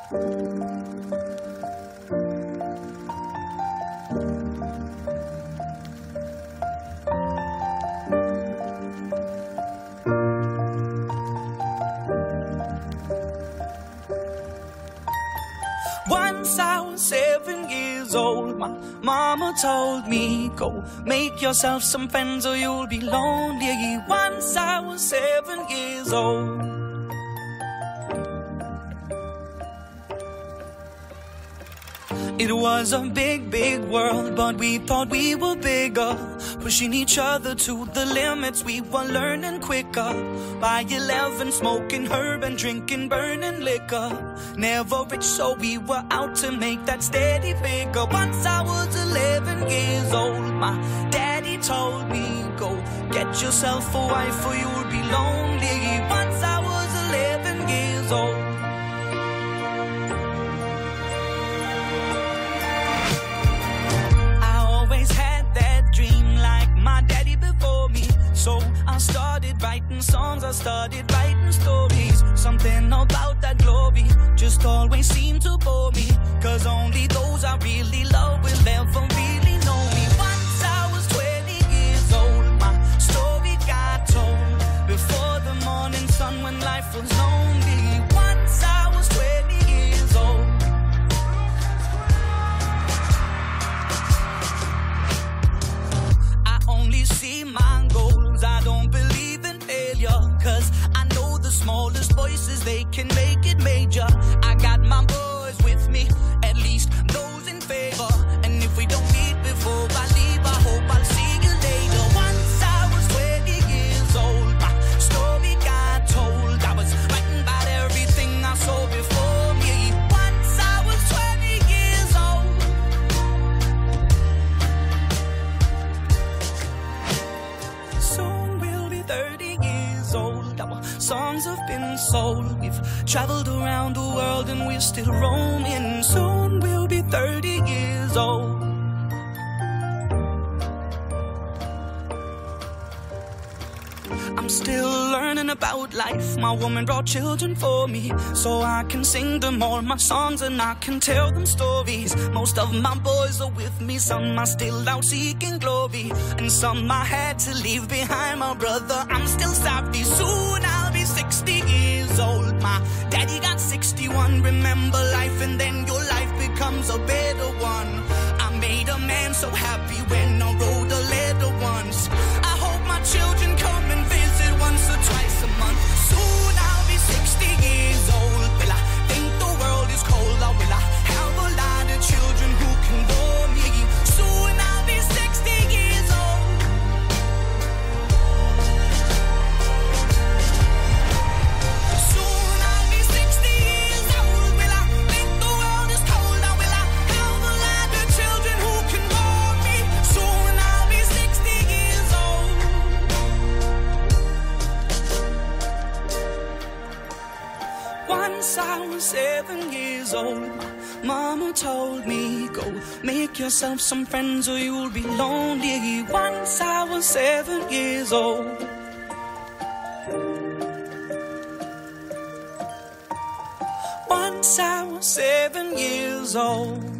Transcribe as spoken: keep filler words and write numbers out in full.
Once I was seven years old, my mama told me, go make yourself some friends or you'll be lonely. Once I was seven years old. It was a big, big world, but we thought we were bigger, pushing each other to the limits. We were learning quicker. By eleven, smoking herb and drinking burning liquor. Never rich, so we were out to make that steady figure. Once I was eleven years old, my daddy told me, go get yourself a wife or you'll be lonely. Once I was eleven years old. So I started writing songs, I started writing stories. Something about that glory just always seemed to bore me, cause only those I really love will ever really know me. Once I was twenty years old, my story got told before the morning sun when life was lonely. Once I was twenty years old. I only see my goals, I don't believe in failure, cause I know the smallest voices, they can make it major. I got my boys with me, at least those in favor. And if we don't meet before I leave, I hope I'll see you later. Once I was twenty years old, my story got told. I was writing about everything I saw before me. Once I was twenty years old. Soon we'll be thirty years old. Our songs have been sold. We've traveled around the world and we're still roaming. Soon we'll be thirty years old. I'm still learning about life. My woman brought children for me, so I can sing them all my songs and I can tell them stories. Most of my boys are with me, some are still out seeking glory, and some I had to leave behind. My brother, I'm still sorry. Soon I'll be sixty years old. My daddy got sixty-one. Remember life and then your life becomes a better one. I made a man so happy when I wrote a letter once. I hope my children come and visit once or twice a month. Soon I'll be sixty years old. Will I think the world is cold, or will I have a lot of children who can bore me? Soon I'll be sixty years old. Soon I'll be sixty years old. Will I think the world is cold, or will I have a lot of children who can bore me? Soon I'll be sixty years old. Once I was seven years old, my mama told me, go make yourself some friends or you'll be lonely. Once I was seven years old. Once I was seven years old.